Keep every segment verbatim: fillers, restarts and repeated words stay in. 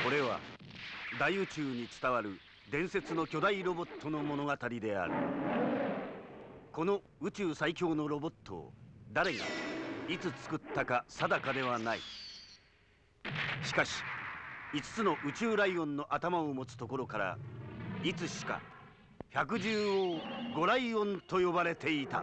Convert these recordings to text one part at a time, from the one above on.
これは大宇宙に伝わる伝説の巨大ロボットの物語である。この宇宙最強のロボットを誰がいつ作ったか定かではない。しかしいつつの宇宙ライオンの頭を持つところからいつしか百獣王ゴライオンと呼ばれていた。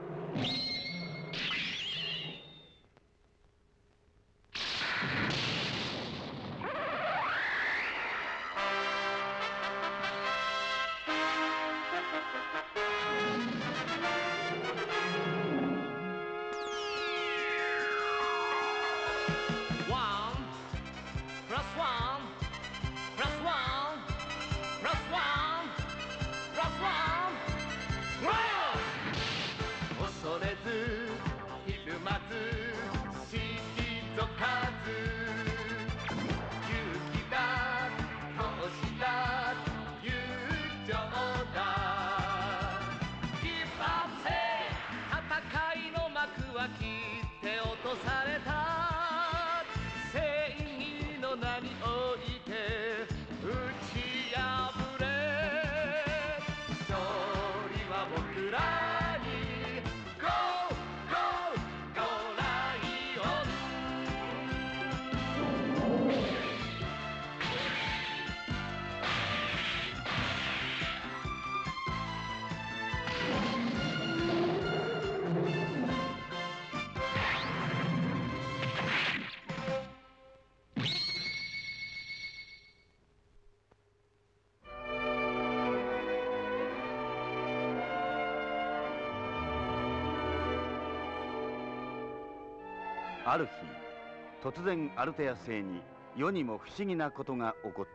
ある日、突然アルテア星に世にも不思議なことが起こった。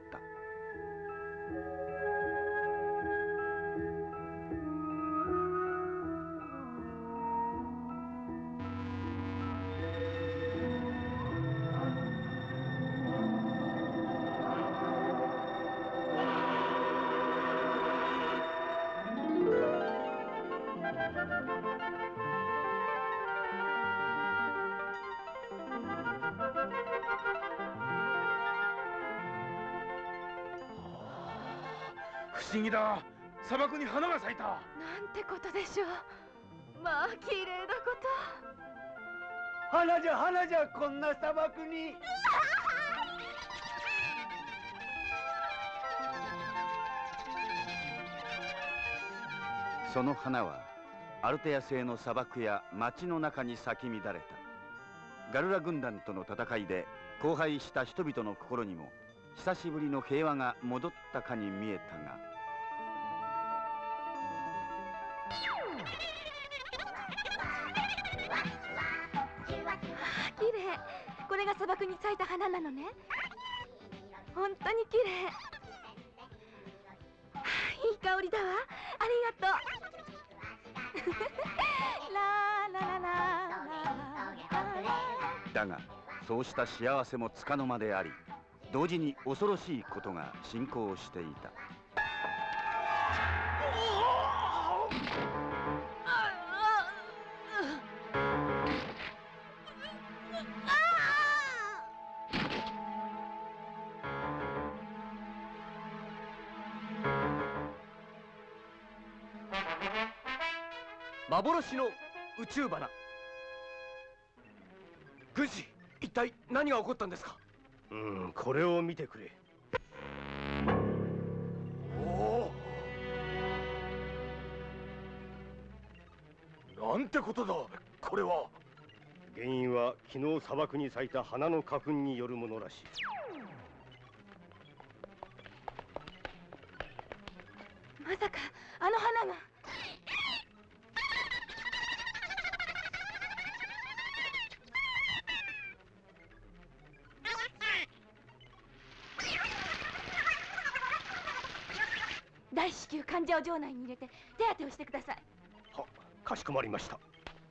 不思議だ。砂漠に花が咲いた。 なんてことでしょう。まあ綺麗なこと。 花じゃ花じゃ、こんな砂漠に。 その花はアルテア星の砂漠や町の中に咲き乱れた。ガルラ軍団との戦いで荒廃した人々の心にも久しぶりの平和が戻ったかに見えたが、 綺麗。これが砂漠に咲いた花なのね。本当に綺麗。いい香りだわ。ありがとう。ラララララ。 だがそうした幸せもつかの間であり、同時に恐ろしいことが進行していた。 幻の宇宙花。 軍師、一体何が起こったんですか？ うん、これを見てくれ。 おお、なんてことだこれは。 原因は昨日砂漠に咲いた花の花粉によるものらしい。 まさかあの花が。大至急患者を場内に入れて手当てをしてください。 は、かしこまりました。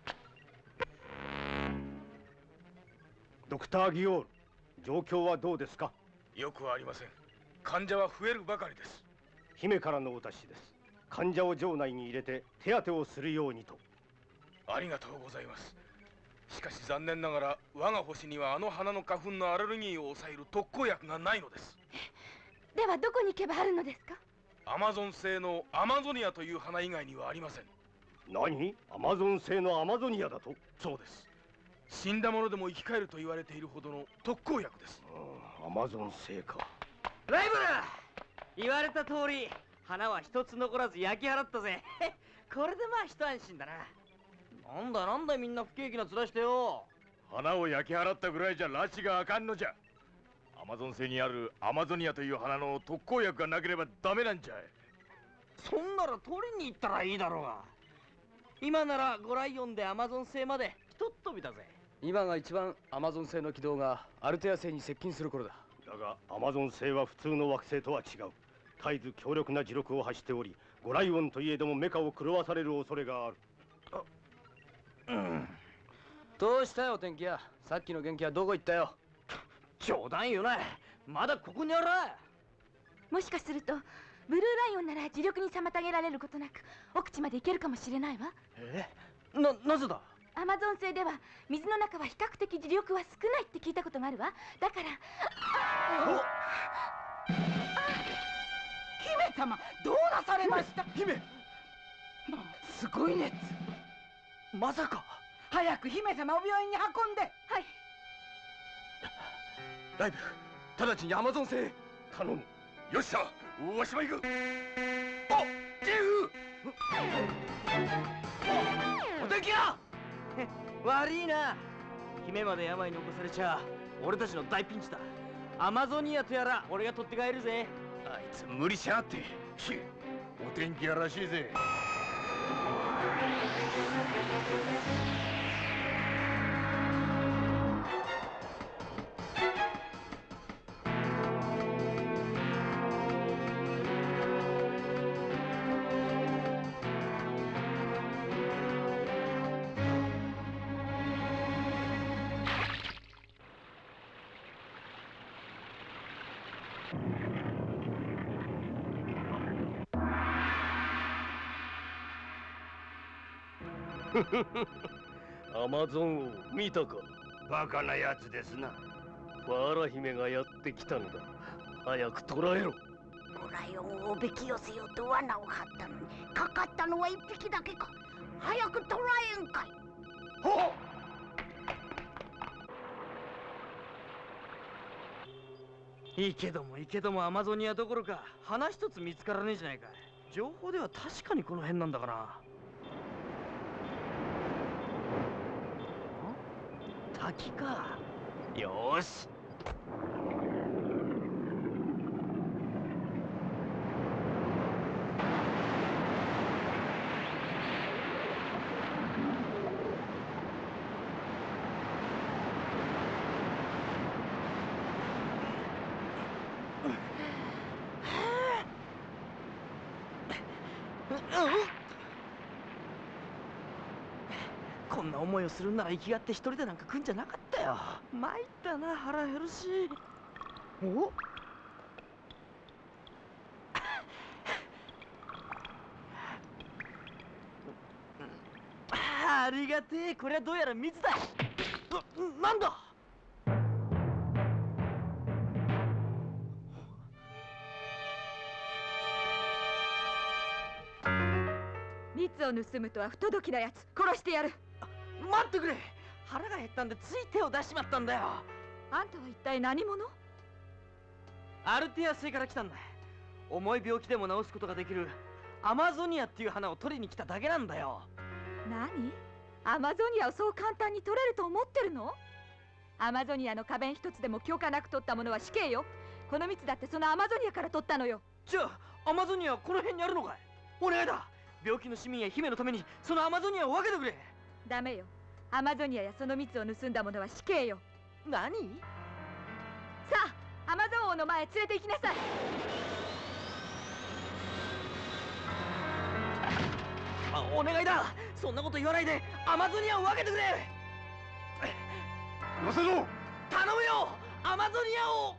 ドクター・ギオール、状況はどうですか？ よくありません。患者は増えるばかりです。 姫からのお達しです。患者を場内に入れて手当てをするようにと。 ありがとうございます。しかし残念ながら我が星にはあの花の花粉のアレルギーを抑える特効薬がないのです。 ではどこに行けばあるのですか？ アマゾン製のアマゾニアという花以外にはありません。 何？アマゾン製のアマゾニアだと？ そうです。死んだものでも生き返ると言われているほどの特効薬です。 アマゾン製か。 ライバル、言われた通り花は一つ残らず焼き払ったぜ。これでまあ一安心だな。なんだなんだみんな不景気な面してよ。 花を焼き払ったぐらいじゃ拉致があかんのじゃ。アマゾン星にあるアマゾニアという花の特効薬がなければダメなんじゃい。 そんなら取りに行ったらいいだろうが。今ならごライオンでアマゾン星までひとっ飛びだぜ。 今が一番アマゾン星の軌道がアルテア星に接近する頃だ。 だがアマゾン星は普通の惑星とは違う。絶えず強力な磁力を発しており、ゴライオンといえどもメカを狂わされる恐れがある。 うん、どうしたよ天気屋。さっきの元気はどこ行ったよ。 冗談よな。まだここにあら。 もしかするとブルーライオンなら磁力に妨げられることなく奥地まで行けるかもしれないわ。 えな、なぜだ？ アマゾン星では水の中は比較的磁力は少ないって聞いたことがあるわ。だから姫様、どうなされました？ 姫、 すごい熱。 まさか。 早く姫様を病院に運んで。 はい。 ライブル、直ちにアマゾン星へ頼む。 よっしゃ、わしも行く。あ、ジェフ。 お天気や。悪いな。姫まで病に起こされちゃ俺たちの大ピンチだ。アマゾニアとやら俺が取って帰るぜ。 あいつ無理しやがって。ひお天気やらしいぜ。 アマゾン王見たか？ バカなやつですな。 ファーラ姫がやってきたのだ。早く捕らえろ。 ゴライオンをおびき寄せようと罠を張ったのにかかったのは一匹だけか。早く捕らえんかい。 ほっいいけどもいいけどもアマゾニアどころか花一つ見つからねえじゃないか。情報では確かにこの辺なんだから。滝か。よーし。こんな思いをするなら生きがって一人でなんか来んじゃなかったよ。参ったな、腹減るし。おありがてえ。これはどうやら水だ。な、なんだ。 蜜を盗むとは不届きなやつ。殺してやる。 待ってくれ。腹が減ったんでつい手を出しまったんだよ。 あんたは一体何者？ アルテア星から来たんだ。重い病気でも治すことができるアマゾニアっていう花を取りに来ただけなんだよ。 何？アマゾニアをそう簡単に取れると思ってるの？アマゾニアの花弁一つでも許可なく取ったものは死刑よ。この蜜だってそのアマゾニアから取ったのよ。 じゃあアマゾニアはこの辺にあるのかい？お願いだ。病気の市民や姫のためにそのアマゾニアを分けてくれ。 ダメよ。アマゾニアやその蜜を盗んだものは死刑よ。 何？ さあ、アマゾン王の前へ連れて行きなさい。 あ、お願いだ。そんなこと言わないでアマゾニアを分けてくれ。 よせろ。 頼むよ、アマゾニアを。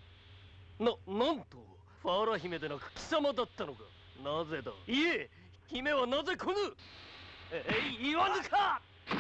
な、なんとファーラ姫でなく貴様だったのか。なぜだ？ いえ、 姫はなぜ来ぬ？えい、言わぬか。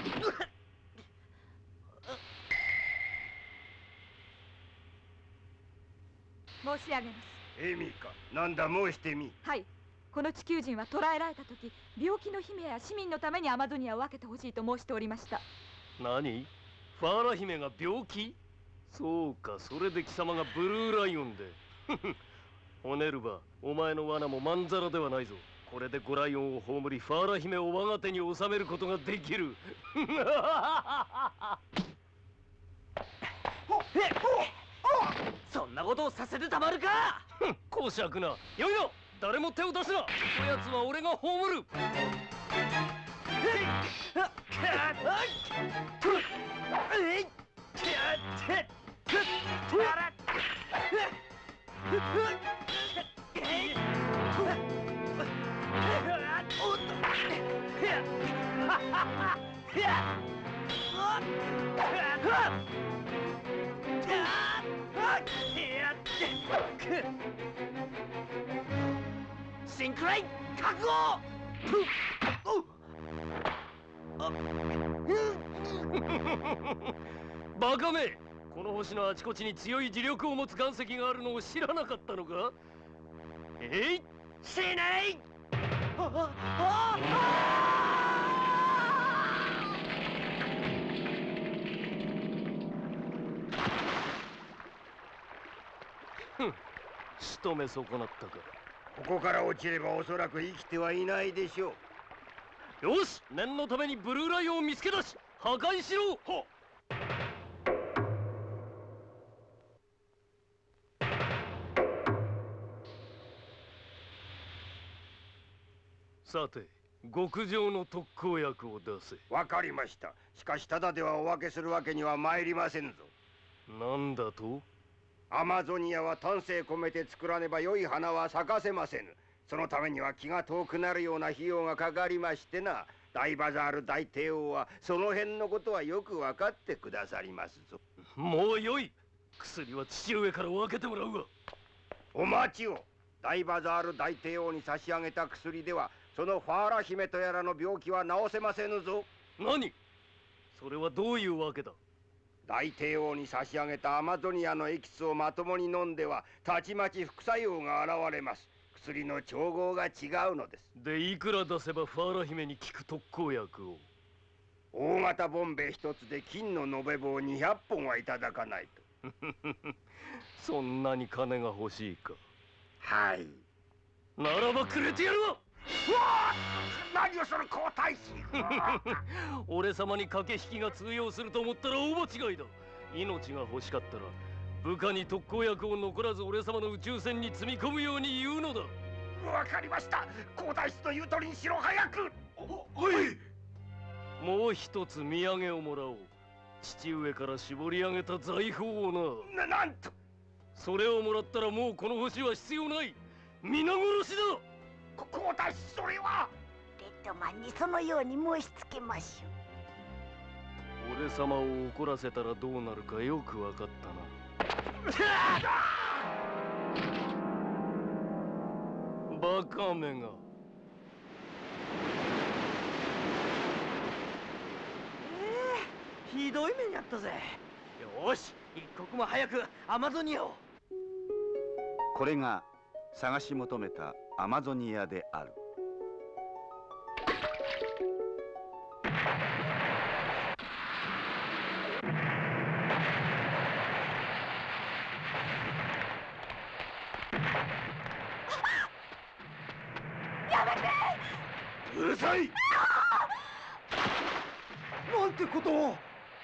申し上げます。 エミか、なんだ申してみ。 はい、この地球人は捕らえられた時、病気の姫や市民のためにアマゾニアを分けてほしいと申しておりました。 何？ファーラ姫が病気？そうか、それで貴様がブルーライオンで。ホネルバ、お前の罠もまんざらではないぞ。これでゴライオンを葬り、ファーラ姫を我が手に収めることができる。 そんなことをさせてたまるか。 こしゃくな。よいよ、誰も手を出すな。こやつは俺が葬る。 シンクレイ覚悟。 バカめ、この星のあちこちに強い磁力を持つ岩石があるのを知らなかったのか？えい、 しない。 ふん、仕留め損なったか。 ここから落ちればおそらく生きてはいないでしょう。 よし、念のためにブルーライオンを見つけ出し破壊しろ。はさて、極上の特効薬を出せ。 わかりました。しかしただではお分けするわけには参りませんぞ。 なんだと？ アマゾニアは丹精込めて作らねば良い花は咲かせませぬ。そのためには気が遠くなるような費用がかかりましてな。大バザール大帝王はその辺のことはよく分かってくださりますぞ。 もうよい。薬は父上から分けてもらうわ。 お待ちを。大バザール大帝王に差し上げた薬ではそのファーラ姫とやらの病気は治せませぬぞ。 何？それはどういうわけだ？ 大帝王に差し上げたアマゾニアのエキスをまともに飲んではたちまち副作用が現れます。薬の調合が違うのです。 で、いくら出せばファーラ姫に効く特効薬を？ 大型ボンベ一つで金の延べ棒にひゃっぽんはいただかないと。 そんなに金が欲しいか？ はい。 ならばくれてやるわ。 うわあ、何をする皇太子。 俺様に駆け引きが通用すると思ったら大間違いだ。命が欲しかったら部下に特効薬を残らず俺様の宇宙船に積み込むように言うのだ。 わかりました。皇太子の言う通りにしろ。早く。 おい。 もう一つ土産をもらおう。父上から絞り上げた財宝をな。 な、なんと。 それをもらったらもうこの星は必要ない。皆殺しだ。 皇太子、それは。 レッドマンにそのように申しつけましょう。 俺様を怒らせたらどうなるかよく分かったな。バカめが。 えー、ひどい目にあったぜ。よし、一刻も早くアマゾニアを。 これが探し求めたアマゾニアである。 うるさい。 なんてことを。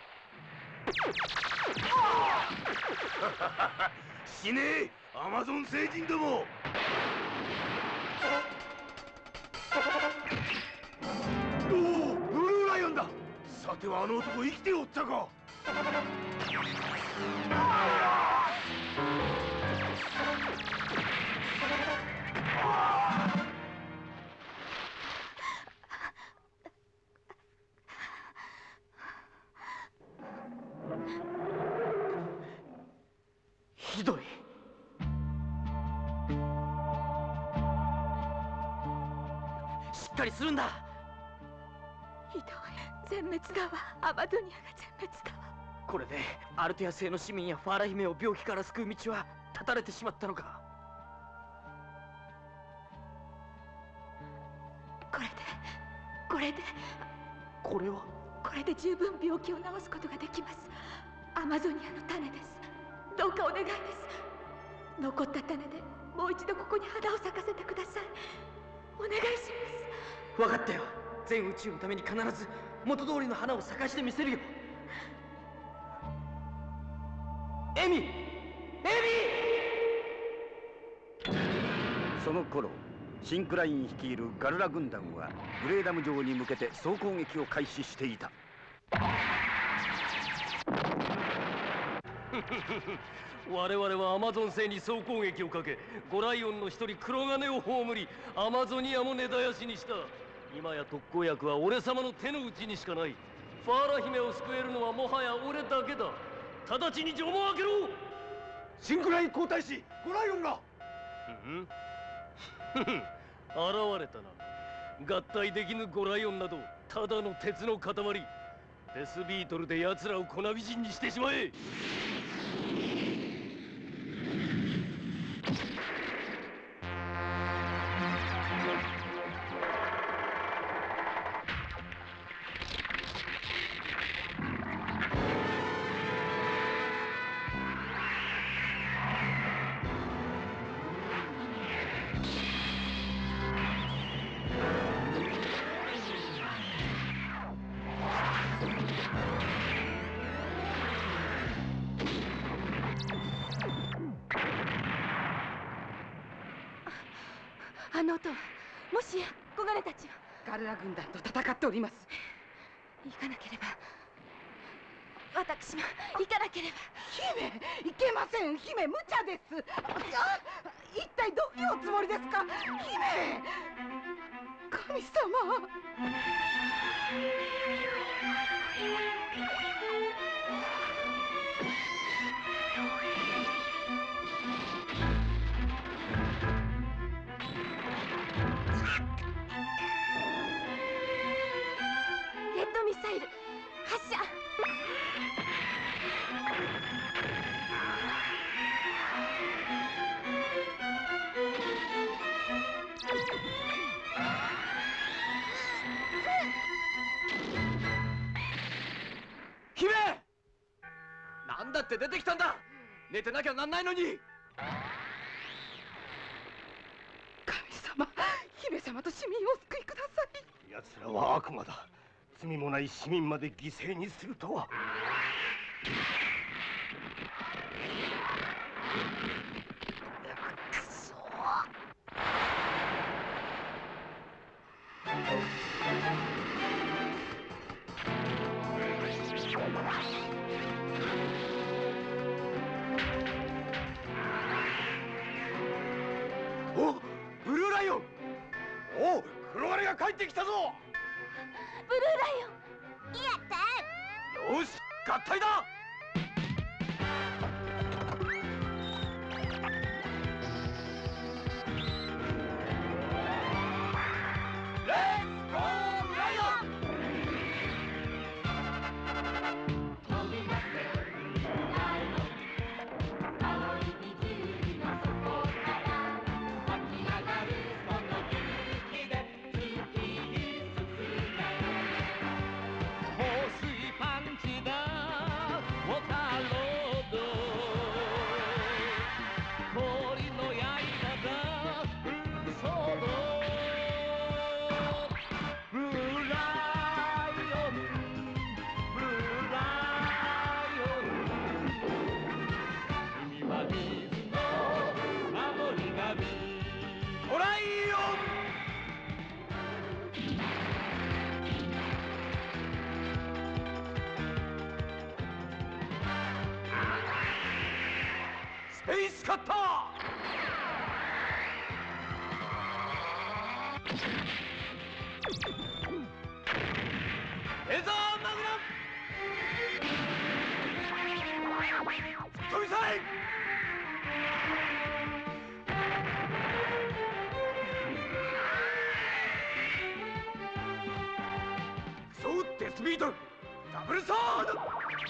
死ねえ、アマゾン星人ども。おお、ブルーライオンだ。さてはあの男生きておったか。 ひどい。 しっかりするんだ。 ひどい。全滅だわ。アマゾニアが全滅だわ。 これでアルテア星の市民やファーラ姫を病気から救う道は断たれてしまったのか。 これでこれでこれはこれで十分病気を治すことができます。アマゾニアの種です。どうかお願いです。残った種でもう一度ここに花を咲かせてください。お願いします。分かったよ。全宇宙のために必ず元通りの花を咲かしてみせるよ。エミエミその頃シンクライン率いるガルラ軍団はグレーダム城に向けて総攻撃を開始していた。 我々はアマゾン星に総攻撃をかけ、ゴライオンの一人黒金を葬り、アマゾニアも根絶やしにした。今や特効薬は俺様の手の内にしかない。ファーラ姫を救えるのはもはや俺だけだ。直ちに城門を開けろ。 シンクライン皇太子ゴライオンがん現れたな。合体できぬゴライオンなどただの鉄の塊。デスビートルで奴らを粉美人にしてしまえ。 あの音はもしや小金たちはガルラ軍団と戦っております。 行かなければ、私も行かなければ。 姫、いけません。姫、無茶です。あ、一体どういうおつもりですか、姫。神様。 レッドミサイル発射。 姫、なんだって出てきたんだ。寝てなきゃなんないのに。 神様、姫様と市民をお救いください。 奴らは悪魔だ。罪もない市民まで犠牲にするとは。 くそ。 お、ブルーライオン。おう、黒金が帰ってきたぞ。 ブルーライオン。 やったよし、合体だ。レッツゴーライオン。スペースカッター。レーザーマグナム。飛び去れ。 デスビートルダブルソード。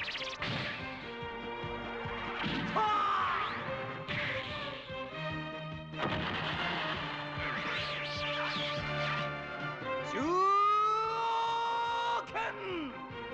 中剣。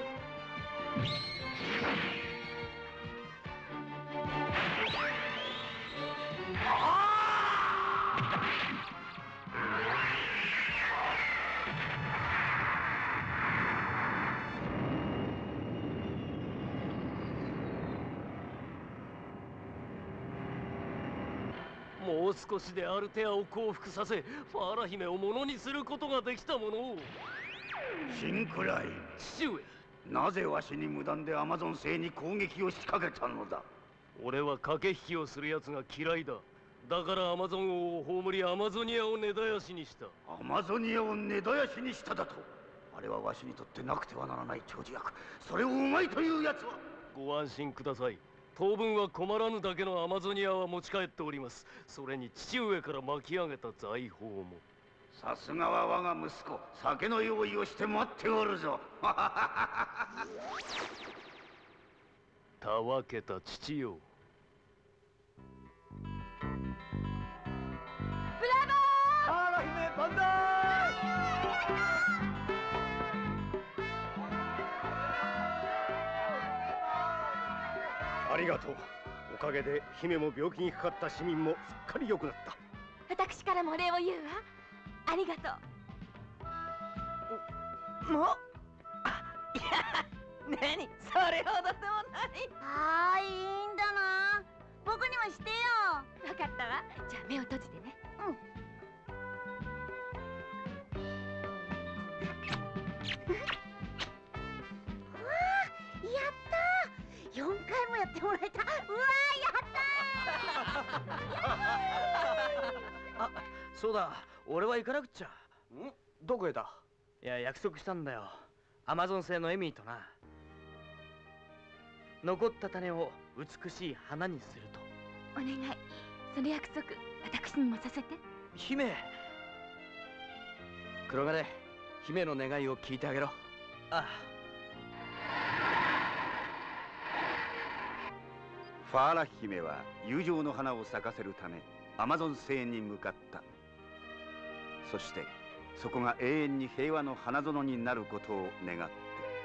もう少しでアルテアを降伏させ、ファーラ姫をものにすることができたものを。 シンクライン、 父上、 なぜわしに無断でアマゾン星に攻撃を仕掛けたのだ。 俺は駆け引きをする奴が嫌いだ。だからアマゾン王を葬りアマゾニアを根絶やしにした。 アマゾニアを根絶やしにしただと。あれはわしにとってなくてはならない長寿薬。それをうまいというやつは。 ご安心ください。当分は困らぬだけのアマゾニアは持ち帰っております。それに父上から巻き上げた財宝も。 さすがは我が息子、酒の用意をして待っておるぞ。 たわけた父よ。 ブラボー。 ファーラ姫万歳。 ありがとう。おかげで姫も病気にかかった市民もすっかり良くなった。 私からも礼を言うわ。ありがとう。 もう、あ、いや、何それほどでもない。 ああ、いいんだな。僕にもしてよ。 わかったわ。じゃあ目を閉じてね。 うん。やったー。よんかいもやってもらえた。うわー、やったー。 あ、そうだ、俺は行かなくっちゃ。 ん？どこへだ？ いや、約束したんだよ。アマゾン星のエミーとな。残った種を美しい花にすると。 お願い、その約束私にもさせて。 姫。黒金、姫の願いを聞いてあげろ。 ああ。 ファーラ姫は友情の花を咲かせるためアマゾン星に向かった。そしてそこが永遠に平和の花園になることを願って。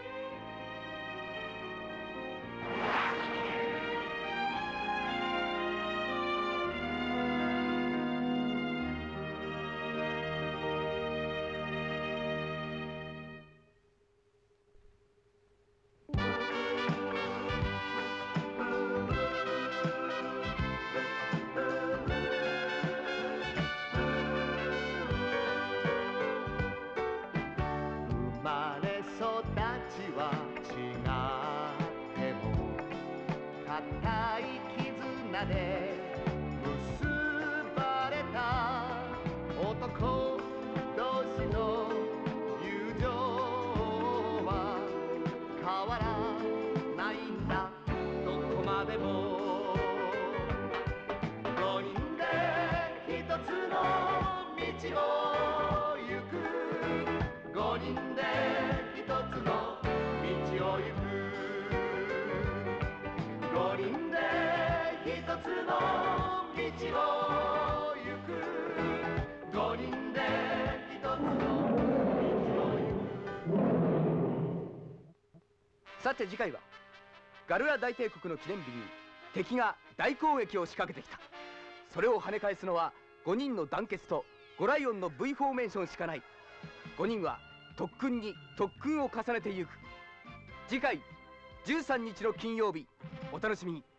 さて次回はガルラ大帝国の記念日に敵が大攻撃を仕掛けてきた。それを跳ね返すのはごにんの団結とゴライオンの V フォーメーションしかない。ごにんは特訓に特訓を重ねてゆく。次回じゅうさんにちの金曜日、お楽しみに。